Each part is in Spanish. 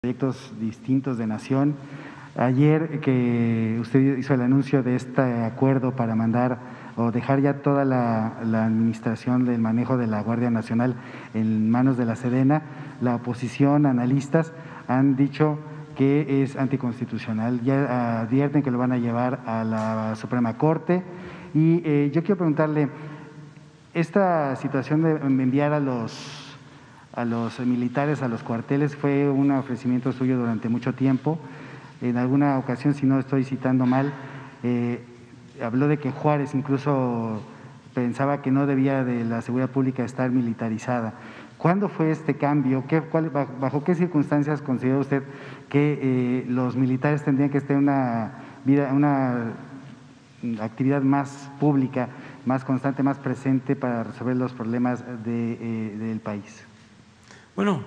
proyectos distintos de nación. Ayer que usted hizo el anuncio de este acuerdo para mandar o dejar ya toda la administración del manejo de la Guardia Nacional en manos de la Sedena, la oposición, analistas, han dicho que es anticonstitucional. Ya advierten que lo van a llevar a la Suprema Corte. Y yo quiero preguntarle, esta situación de enviar a los militares a los cuarteles fue un ofrecimiento suyo durante mucho tiempo. En alguna ocasión, si no estoy citando mal, habló de que Juárez incluso pensaba que no debía de la seguridad pública estar militarizada. ¿Cuándo fue este cambio? ¿Bajo qué circunstancias considera usted que los militares tendrían que estar en una actividad más pública, más constante, más presente para resolver los problemas del país? Bueno,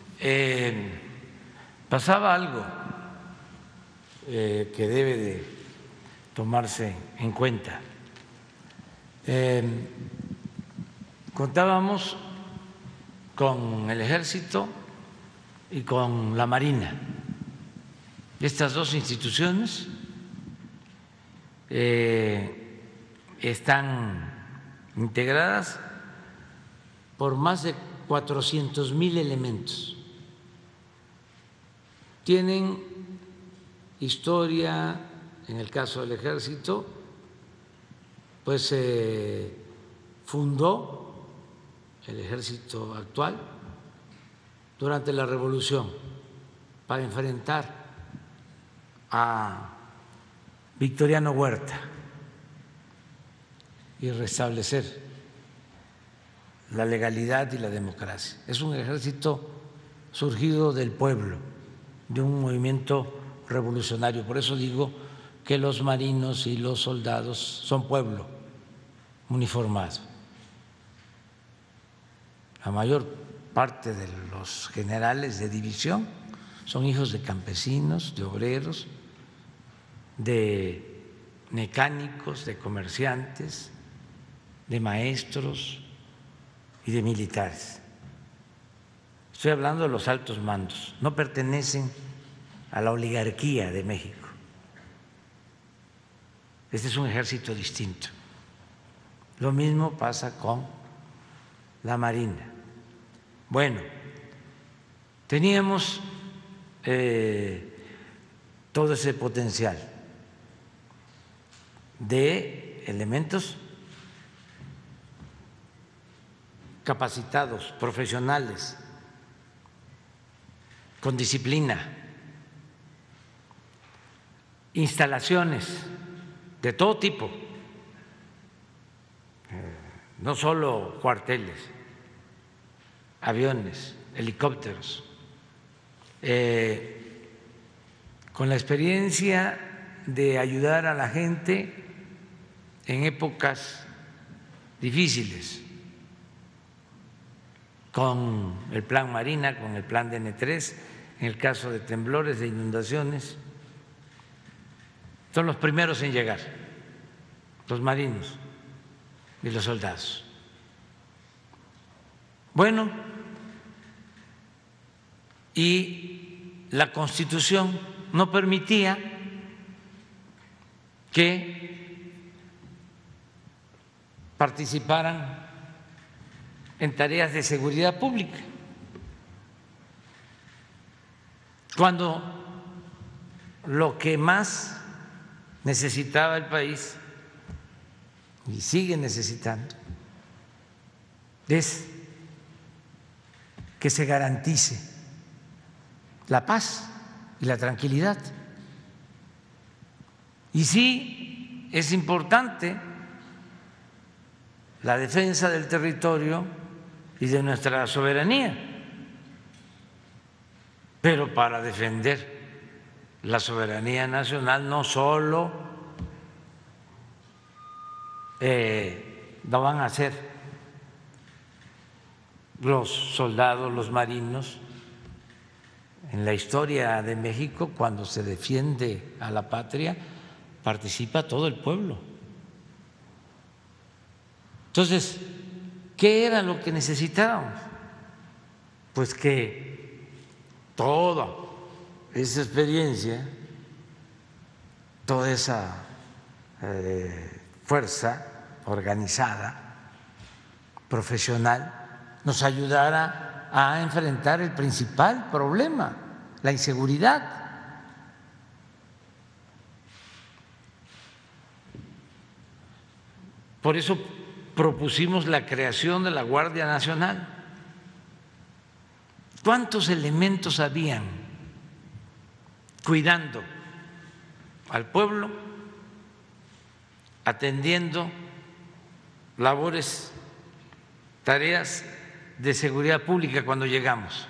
pasaba algo que debe de tomarse en cuenta. Contábamos con el Ejército y con la Marina. Estas dos instituciones están integradas por más de 400,000 elementos. Tienen historia, en el caso del Ejército, pues se fundó el Ejército actual durante la Revolución para enfrentar a Victoriano Huerta y restablecer la legalidad y la democracia. Es un ejército surgido del pueblo, de un movimiento revolucionario. Por eso digo que los marinos y los soldados son pueblo uniformado. La mayor parte de los generales de división son hijos de campesinos, de obreros, de mecánicos, de comerciantes, de maestros y de militares. Estoy hablando de los altos mandos, no pertenecen a la oligarquía de México. Este es un ejército distinto. Lo mismo pasa con la Marina. Bueno, teníamos todo ese potencial de elementos capacitados, profesionales, con disciplina, instalaciones de todo tipo, no solo cuarteles, aviones, helicópteros, con la experiencia de ayudar a la gente en épocas difíciles, con el Plan Marina, con el Plan DN3, en el caso de temblores, de inundaciones. Son los primeros en llegar, los marinos y los soldados. Bueno, y la Constitución no permitía que participaran en tareas de seguridad pública, cuando lo que más necesitaba el país y sigue necesitando es que se garantice la paz y la tranquilidad. Y sí es importante la defensa del territorio y de nuestra soberanía, pero para defender la soberanía nacional no solo lo van a hacer los soldados, los marinos. En la historia de México, cuando se defiende a la patria, participa todo el pueblo. Entonces, ¿qué era lo que necesitábamos? Pues que todo esa experiencia, toda esa fuerza organizada, profesional, nos ayudara a enfrentar el principal problema, la inseguridad. Por eso propusimos la creación de la Guardia Nacional. ¿Cuántos elementos habían cuidando al pueblo, atendiendo labores, tareas de seguridad pública cuando llegamos?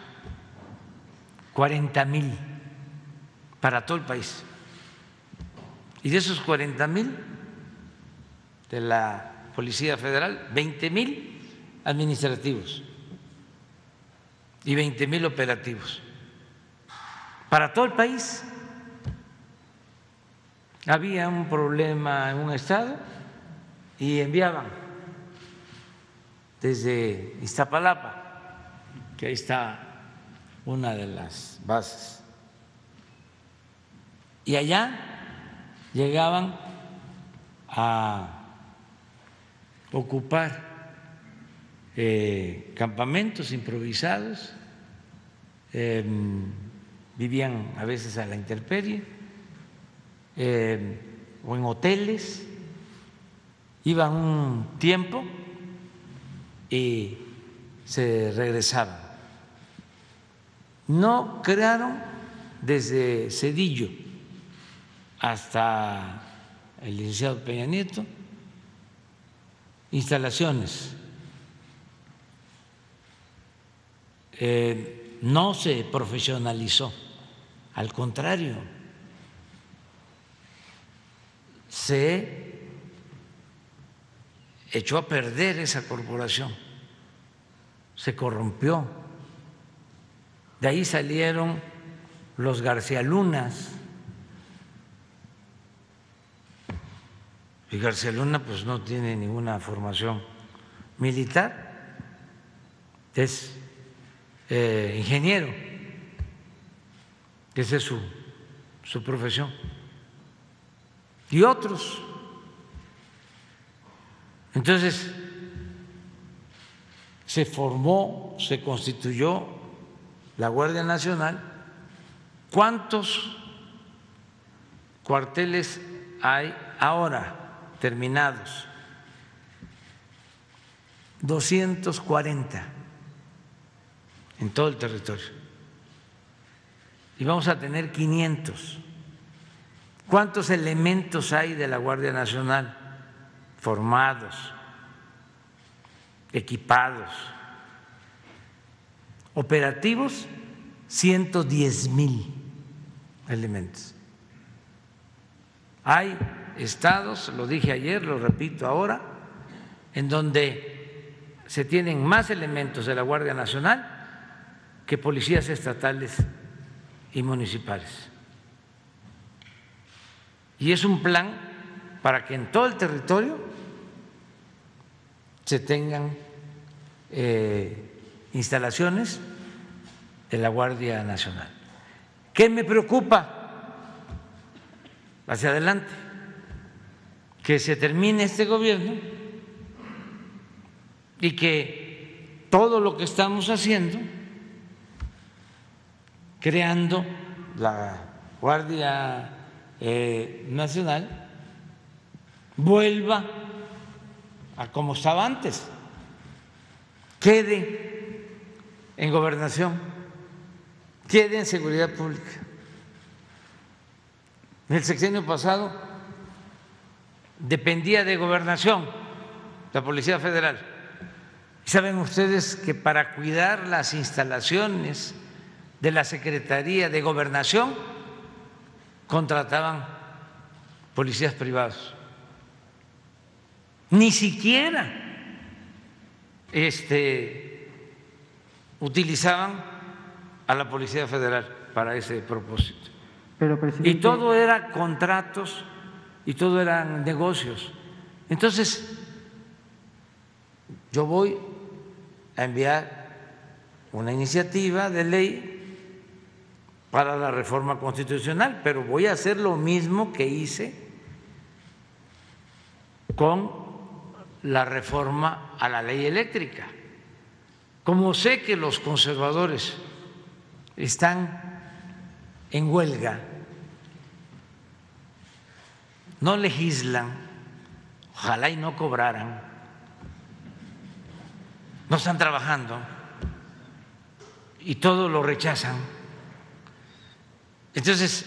40,000 para todo el país. Y de esos 40,000 de la Policía Federal, 20,000 administrativos y 20,000 operativos. Para todo el país. Había un problema en un estado y enviaban desde Iztapalapa, que ahí está una de las bases, y allá llegaban a ocupar campamentos improvisados, vivían a veces a la intemperie o en hoteles, iban un tiempo y se regresaban. No crearon desde Zedillo hasta el licenciado Peña Nieto instalaciones, no se profesionalizó, al contrario, se echó a perder esa corporación, se corrompió. De ahí salieron los García Lunas. Y García Luna pues no tiene ninguna formación militar, es ingeniero, esa es su profesión. Y otros. Entonces, se formó, se constituyó la Guardia Nacional. ¿Cuántos cuarteles hay ahora terminados? 240 en todo el territorio. Y vamos a tener 500. ¿Cuántos elementos hay de la Guardia Nacional formados, equipados, operativos? 110,000 elementos. Hay estados, lo dije ayer, lo repito ahora, en donde se tienen más elementos de la Guardia Nacional que policías estatales y municipales. Y es un plan para que en todo el territorio se tengan instalaciones de la Guardia Nacional. ¿Qué me preocupa hacia adelante? Que se termine este gobierno y que todo lo que estamos haciendo, creando la Guardia Nacional, vuelva a como estaba antes, quede en gobernación, quede en seguridad pública. En el sexenio pasado dependía de gobernación la Policía Federal. ¿Saben ustedes que para cuidar las instalaciones de la Secretaría de Gobernación contrataban policías privados? Ni siquiera utilizaban a la Policía Federal para ese propósito. Pero, presidente, y todo era contratos y todo eran negocios. Entonces, yo voy a enviar una iniciativa de ley para la reforma constitucional, pero voy a hacer lo mismo que hice con la reforma a la ley eléctrica. Como sé que los conservadores están en huelga, no legislan, ojalá y no cobraran, no están trabajando y todo lo rechazan. Entonces,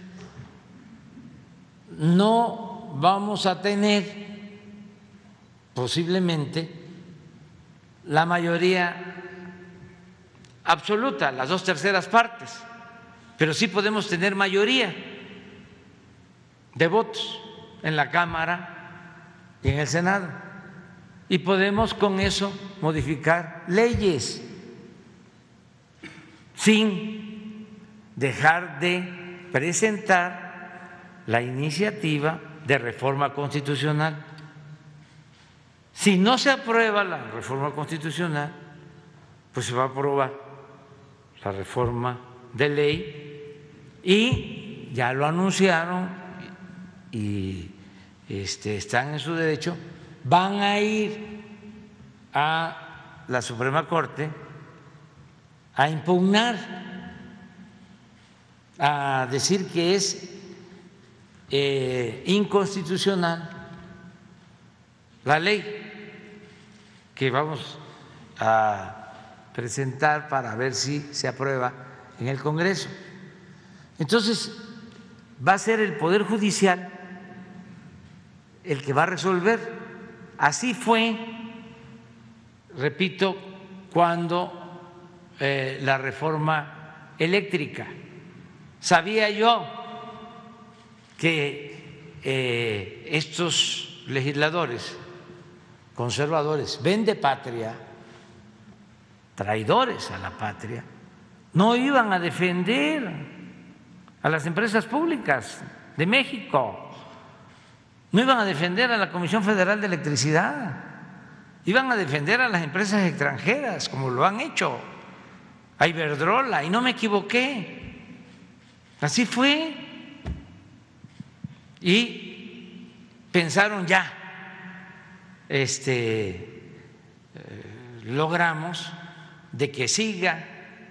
no vamos a tener posiblemente la mayoría absoluta, las 2/3 partes, pero sí podemos tener mayoría de votos en la Cámara y en el Senado, y podemos con eso modificar leyes sin dejar de presentar la iniciativa de reforma constitucional. Si no se aprueba la reforma constitucional, pues se va a aprobar la reforma de ley, y ya lo anunciaron y están en su derecho, van a ir a la Suprema Corte a impugnar, a decir que es inconstitucional la ley que vamos a presentar para ver si se aprueba en el Congreso. Entonces, va a ser el Poder Judicial el que va a resolver. Así fue, repito, cuando la reforma eléctrica. Sabía yo que estos legisladores conservadores, vendepatria, traidores a la patria, no iban a defender a las empresas públicas de México, no iban a defender a la Comisión Federal de Electricidad, iban a defender a las empresas extranjeras, como lo han hecho, a Iberdrola, y no me equivoqué, así fue. Y pensaron ya, logramos de que siga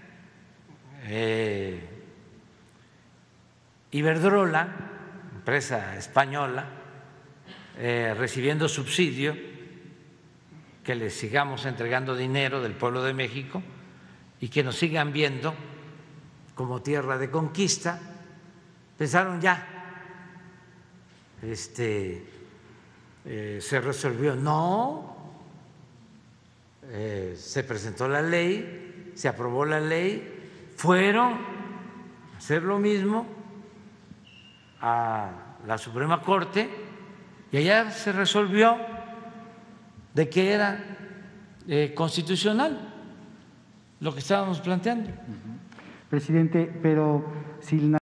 Iberdrola, empresa española, recibiendo subsidio, que les sigamos entregando dinero del pueblo de México y que nos sigan viendo como tierra de conquista. Pensaron ya, se resolvió. No, se presentó la ley, se aprobó la ley, fueron a hacer lo mismo a la Suprema Corte y allá se resolvió de que era constitucional lo que estábamos planteando. Presidente, pero si